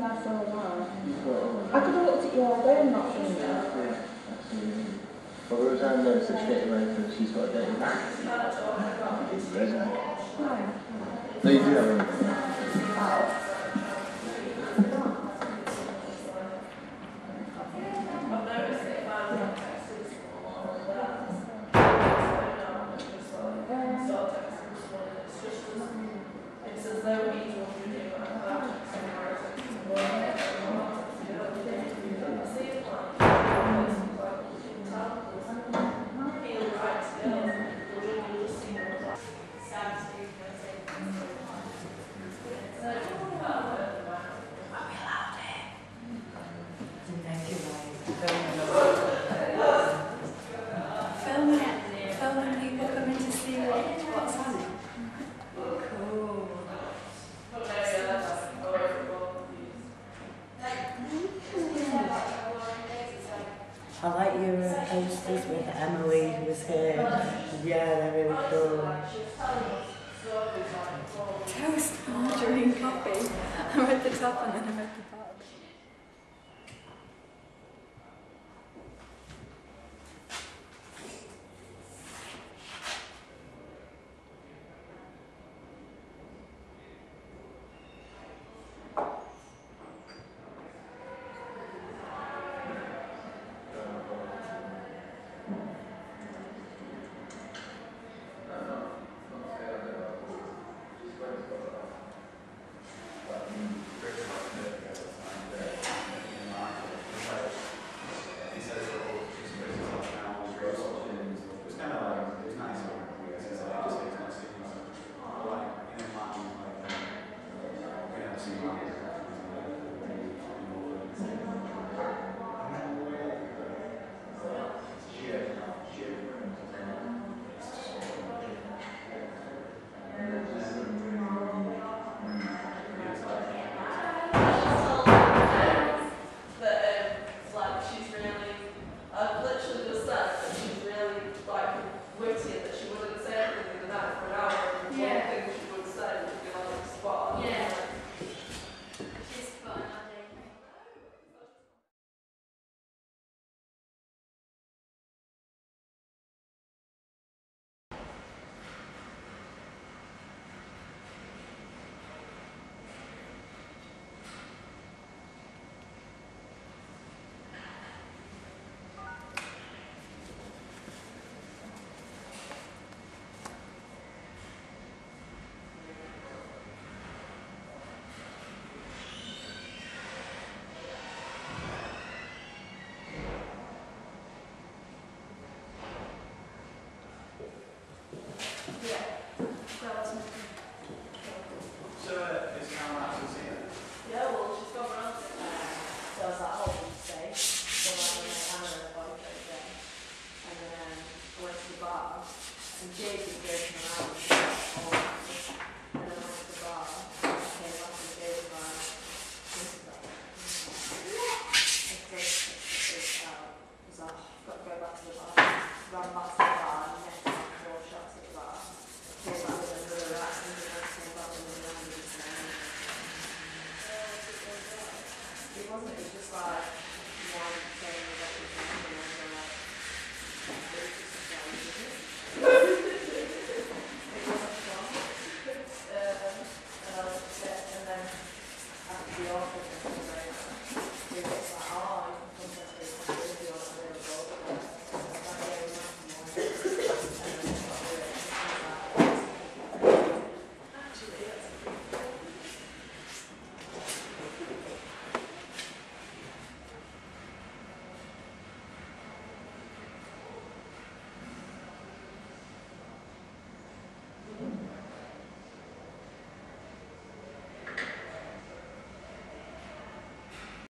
I saw that. I could have looked at your phone, not seen that. Well, there was a notice that she's getting ready for she's got a date back. No, you do have one. Oh. I like your posters with Emily who was here. Yeah, they're really cool. Toast, margarine, coffee. I read the top and then I read the bottom. It wasn't, it was just like one thing that was